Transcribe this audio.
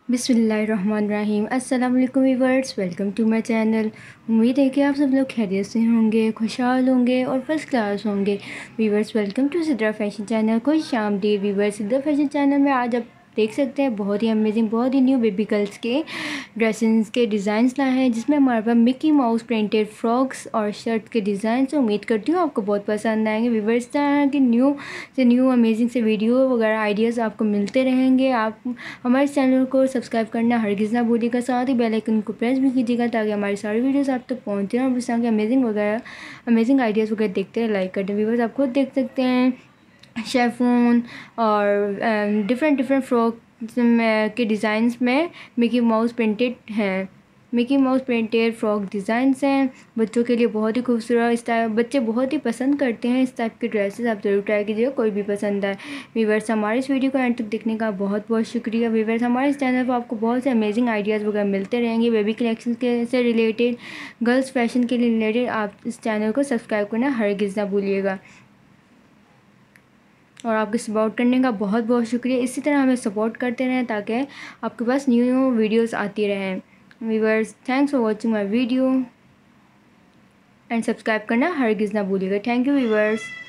बिस्मिल्लाहिर्रहमानिर्रहीम। अस्सलाम वालेकुम viewers, welcome to my channel. उम्मीद है कि आप सब लोग खैरियत से होंगे, खुशहाल होंगे और फर्स्ट क्लास होंगे। Viewers, welcome to Sidra fashion channel. खुश आमदीद व्यूअर्स। सिद्रा फैशन चैनल में आज आप देख सकते हैं बहुत ही अमेजिंग, बहुत ही न्यू बेबी गर्ल्स के ड्रेसेस के डिज़ाइंस लाए हैं, जिसमें हमारे पास मिकी माउस प्रिंटेड फ्रॉक्स और शर्ट के डिज़ाइन। उम्मीद करती हूँ आपको बहुत पसंद आएंगे। व्यूअर्स, तरह की न्यू अमेजिंग से वीडियो वगैरह आइडियाज़ आपको मिलते रहेंगे। आप हमारे चैनल को सब्सक्राइब करना हरगिज़ ना भूलिएगा, साथ ही बेल आइकन को प्रेस भी कीजिएगा ताकि हमारी सारी वीडियोस आप तक पहुँचे और इस तरह के अमेजिंग आइडियाज़ वगैरह देखते हैं, लाइक करते हैं। व्यूवर्स, आप खुद देख सकते हैं शेफून और डिफरेंट डिफरेंट फ्रॉक के डिज़ाइंस में मिकी माउस प्रिंटेड हैं। Mickey Mouse printed frock designs हैं बच्चों के लिए, बहुत ही खूबसूरत। इस टाइप बच्चे बहुत ही पसंद करते हैं इस टाइप के ड्रेसेस। आप ज़रूर ट्राई कीजिएगा, कोई भी पसंद आए। व्यूअर्स, हमारे इस वीडियो को एंड तक देखने का बहुत बहुत शुक्रिया। व्यूअर्स, हमारे इस चैनल पर आपको बहुत से अमेजिंग आइडियाज़ वगैरह मिलते रहेंगे बेबी कलेक्शन के से रिलेटेड, गर्ल्स फैशन के लिए रिलेटेड। आप इस चैनल को सब्सक्राइब करना हरगिज़ ना भूलिएगा और आपके सपोर्ट करने का बहुत बहुत शुक्रिया। इसी तरह हमें सपोर्ट करते रहें ताकि आपके पास न्यू न्यू वीडियोस आती रहें। Viewers, thanks for watching my video and subscribe करना हरगिज़ ना भूलिएगा। Thank you viewers.